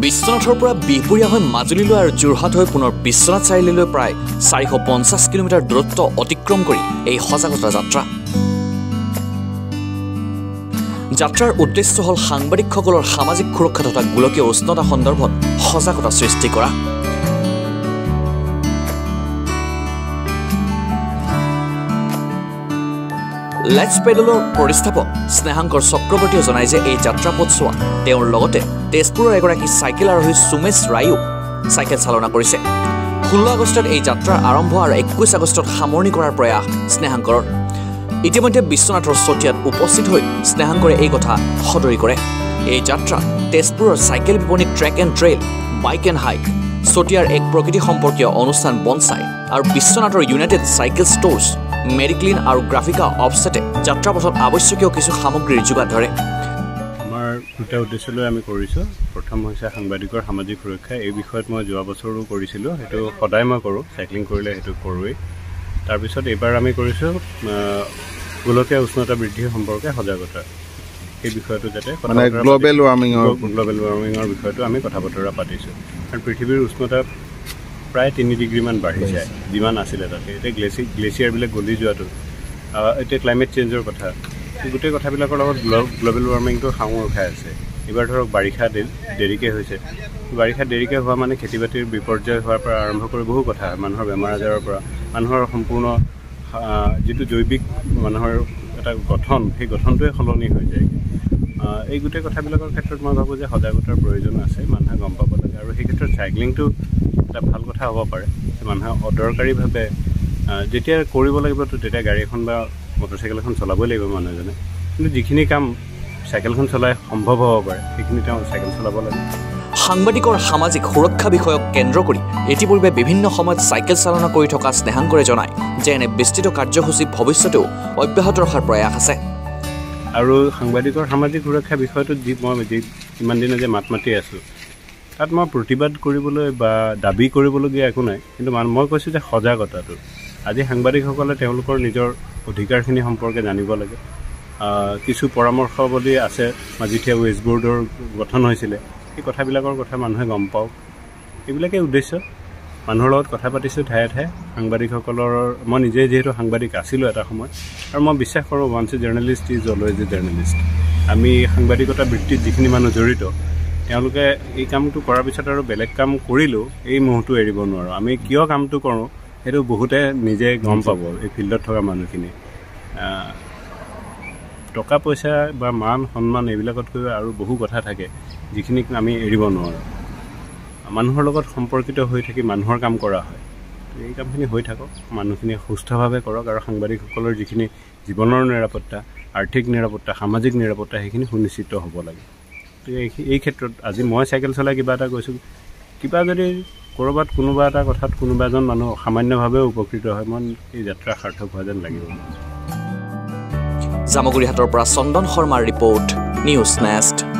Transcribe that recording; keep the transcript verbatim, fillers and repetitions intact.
বিশ্বনাথৰ পৰা বিহপুৰীয়া হৈ মাজুলীলৈ আৰু যোৰহাট হৈ পুনৰ বিশ্বনাথ চাৰিআলিলৈ প্ৰায় চাৰিশ পঞ্চাছ কিলোমিটাৰ দূৰত্ব অতিক্ৰম কৰি এই সজাগতা যাত্ৰা। যাত্ৰাৰ উদ্দেশ্য হ'ল সাংবাদিকসকলৰ সামাজিক সুৰক্ষা তথা গোলকীয় উষ্ণতা সন্দৰ্ভত সজাগতা সৃষ্টি কৰা। লেটছ পেডেলৰ প্ৰতিষ্ঠাপক স্নেহাংকৰ চক্ৰৱৰ্তীয়ে জনায় যে এই যাত্ৰা পথছোৱা তেওঁৰ লগতে তেজপুৰৰ এগৰাকী চাইকেল আৰোহী সুমেশ ৰায়ো চাইকেল চালনা কৰিছে। ষোল্ল আগষ্টত এই যাত্ৰাৰ আৰম্ভ আৰু একৈছ আগষ্টত সামৰণি কৰাৰ প্ৰয়াস স্নেহাংকৰৰ। ইতিমধ্যে বিশ্বনাথৰ চতিয়াত উপস্থিত হৈ স্নেহাংকৰে এই কথা সদৰি কৰে। এই যাত্ৰা তেজপুৰৰ চাইকেল বিপণী trek and trail, bike and hike, চতিয়াৰ এক প্ৰকৃতি সম্পৰ্কীয় অনুষ্ঠান বনচাই আৰু বিশ্বনাথৰ ইউনাইটেড চাইকেল ষ্ট'ৰ্ছ, মেডিক্লিন আৰু গ্ৰাফিকা অফছেটে যাত্ৰাপথত আৱশ্যকীয় কিছু সামগ্ৰীৰ যোগান ধৰে। আমাৰ দুটা উদ্দেশ্য লৈ আমি কৰিছোঁ। প্ৰথম হৈছে সাংবাদিকৰ সামাজিক সুৰক্ষা। এই বিষয়ত মই যোৱা বছৰো কৰিছিলোঁ, সেইটো সদায় মই কৰোঁ, চাইক্লিং কৰিলে সেইটো কৰোঁৱেই। তাৰপিছত এইবাৰ আমি কৰিছোঁ গোলকীয় উষ্ণতা বৃদ্ধি সম্পৰ্কে সজাগতা। এই বিষয়টো যাতে গ্ল'বেল ৱাৰ্মিঙৰ গ্ল'বেল ৱাৰ্মিঙৰ বিষয়টো আমি কথা বতৰা পাতিছোঁ। কাৰণ পৃথিৱীৰ উষ্ণতা প্ৰায় তিনি ডিগ্ৰীমান বাঢ়ি যায় যিমান আছিলে তাতে। এতিয়া গ্লেচি গ্লেচিয়াৰবিলাক গলি যোৱাটো, এতিয়া ক্লাইমেট চেঞ্জৰ কথা, গোটেই কথাবিলাকৰ লগত গ্ল'বেল ৱাৰ্মিংটো সাঙুৰ খাই আছে। এইবাৰ ধৰক বাৰিষা দেৰিকৈ হৈছে। বাৰিষা দেৰিকৈ হোৱা মানে খেতি বাতিৰ বিপৰ্যয় হোৱাৰ পৰা আৰম্ভ কৰি বহু কথা, মানুহৰ বেমাৰ আজাৰৰ পৰা মানুহৰ সম্পূৰ্ণ যিটো জৈৱিক মানুহৰ এটা গঠন, সেই গঠনটোৱে সলনি হৈ যায়। এই গোটেই কথাবিলাকৰ ক্ষেত্ৰত মই ভাবোঁ যে সজাগতাৰ প্ৰয়োজন আছে, মানুহে গম পাব লাগে। আৰু সেই ক্ষেত্ৰত চাইক্লিংটো এটা ভাল কথা হ'ব পাৰে। মানুহে অদৰকাৰীভাৱে যেতিয়া কৰিব লাগিবতো তেতিয়া গাড়ী এখন বা মটৰচাইকেল এখন চলাবই লাগিব মানুহ এজনে, কিন্তু যিখিনি কাম চাইকেলখন চলাই সম্ভৱ হ'ব পাৰে সেইখিনি তেওঁ চাইকেল চলাব লাগে। সাংবাদিকৰ সামাজিক সুৰক্ষা বিষয়ক কেন্দ্ৰ কৰি ইতিপূৰ্বে বিভিন্ন সময়ত চাইকেল চালনা কৰি থকা স্নেহাংকৰে জনায় যে এনে বিস্তৃত কাৰ্যসূচী ভৱিষ্যতেও অব্যাহত ৰখাৰ প্ৰয়াস আছে। আৰু সাংবাদিকৰ সামাজিক সুৰক্ষা বিষয়টোত যি মই যি ইমান দিনে যে মাত মাতি আছোঁ, তাত মই প্ৰতিবাদ কৰিবলৈ বা দাবী কৰিবলগীয়া একো নাই, কিন্তু মই কৈছোঁ যে সজাগতাটো। আজি সাংবাদিকসকলে তেওঁলোকৰ নিজৰ অধিকাৰখিনি সম্পৰ্কে জানিব লাগে। কিছু পৰামৰ্শাৱলী আছে, যেতিয়া ৱেষ্ট বৰ্ডৰ গঠন হৈছিলে সেই কথাবিলাকৰ কথা মানুহে গম পাওক। এইবিলাকেই উদ্দেশ্য। মানুহৰ লগত কথা পাতিছোঁ ঠায়ে ঠায়ে সাংবাদিকসকলৰ। মই নিজে যিহেতু সাংবাদিক আছিলোঁ এটা সময়ত, আৰু মই বিশ্বাস কৰোঁ once a journalist is always a journalist. আমি সাংবাদিকতা বৃত্তিত যিখিনি মানুহ জড়িত, তেওঁলোকে এই কামটো কৰাৰ পিছত আৰু বেলেগ কাম কৰিলেও এই মোহটো এৰিব নোৱাৰোঁ। আমি কিয় কামটো কৰোঁ সেইটো বহুতে নিজে গম পাব, এই ফিল্ডত থকা মানুহখিনি। টকা পইচা বা মান সন্মান এইবিলাকতকৈ আৰু বহু কথা থাকে যিখিনিক আমি এৰিব নোৱাৰোঁ। মানুহৰ লগত সম্পৰ্কিত হৈ থাকি মানুহৰ কাম কৰা হয়। এই কামখিনি হৈ থাকক, মানুহখিনি সুস্থভাৱে কৰক, আৰু সাংবাদিকসকলৰ যিখিনি জীৱনৰ নিৰাপত্তা, আৰ্থিক নিৰাপত্তা, সামাজিক নিৰাপত্তা সেইখিনি সুনিশ্চিত হ'ব লাগে। এই ক্ষেত্ৰত আজি মই চাইকেল চলাই কিবা এটা কৈছোঁ, কিবা যদি ক'ৰবাত কোনোবা এটা কথাত কোনোবা এজন মানুহ সামান্যভাৱেও উপকৃত হয়, মই এই যাত্ৰা সাৰ্থক হোৱা যেন লাগিব। জামুগুৰিহাটৰ পৰা চন্দন শৰ্মাৰ ৰিপৰ্ট, নিউজ নেষ্ট।